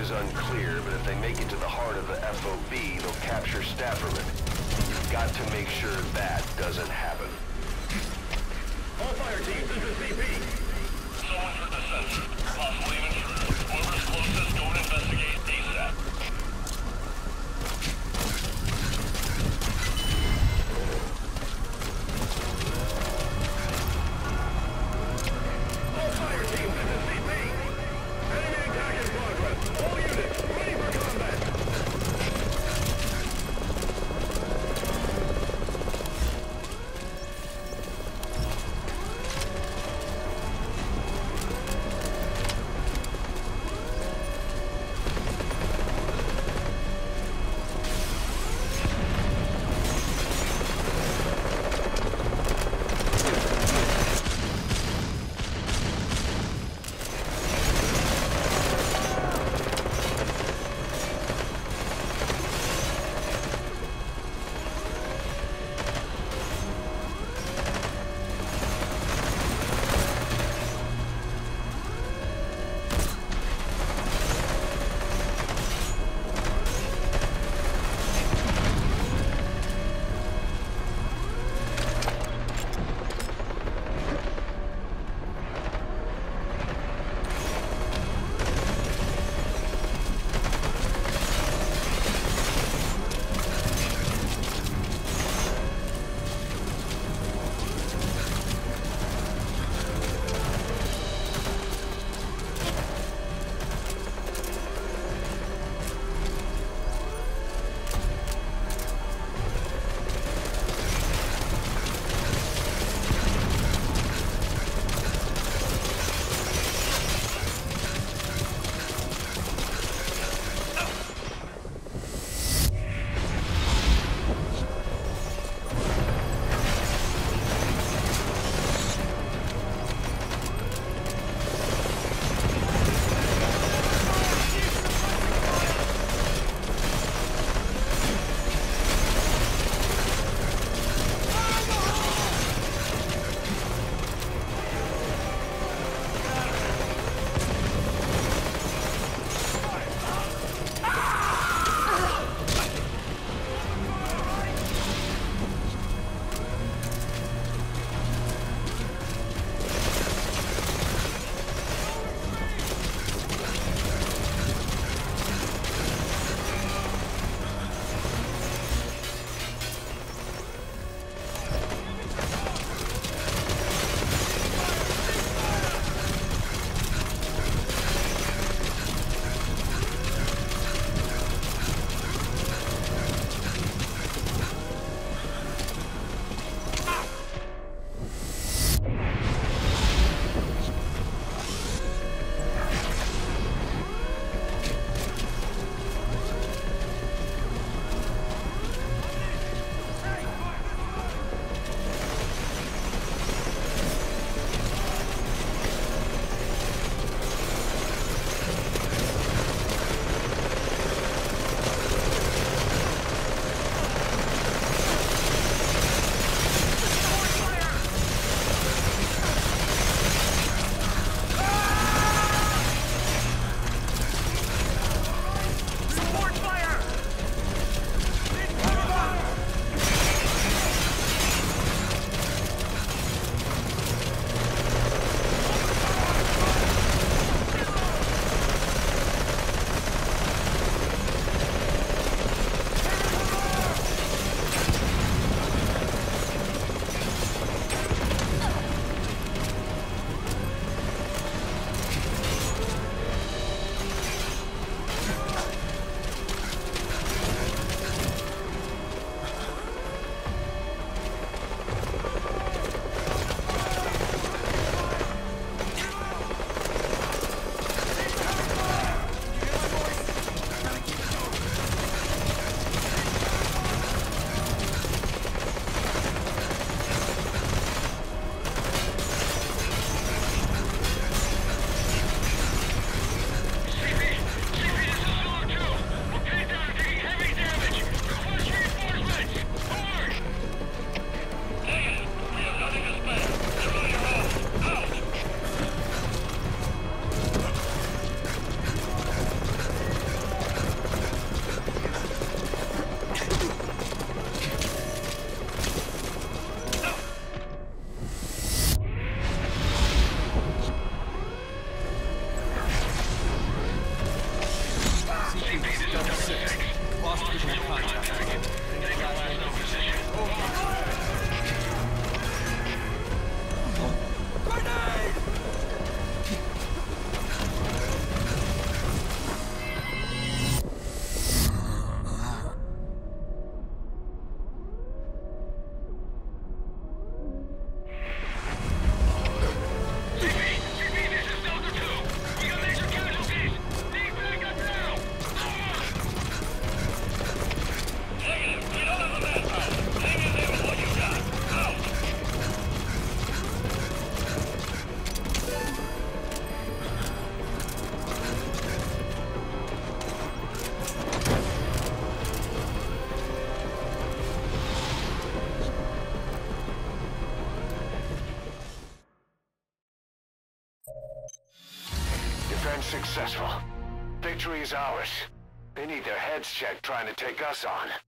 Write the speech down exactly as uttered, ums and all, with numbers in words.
is unclear, but if they make it to the heart of the F O B, they'll capture Stafferman. You've got to make sure that doesn't happen. All fire teams, this is C P. Someone for the sensor. Possibly even true. Whoever's closest, go and investigate ASAP. All fire teams, this is C P. Enemy attack in progress. All units, ready for combat. I'm successful. Victory is ours. They need their heads checked trying to take us on.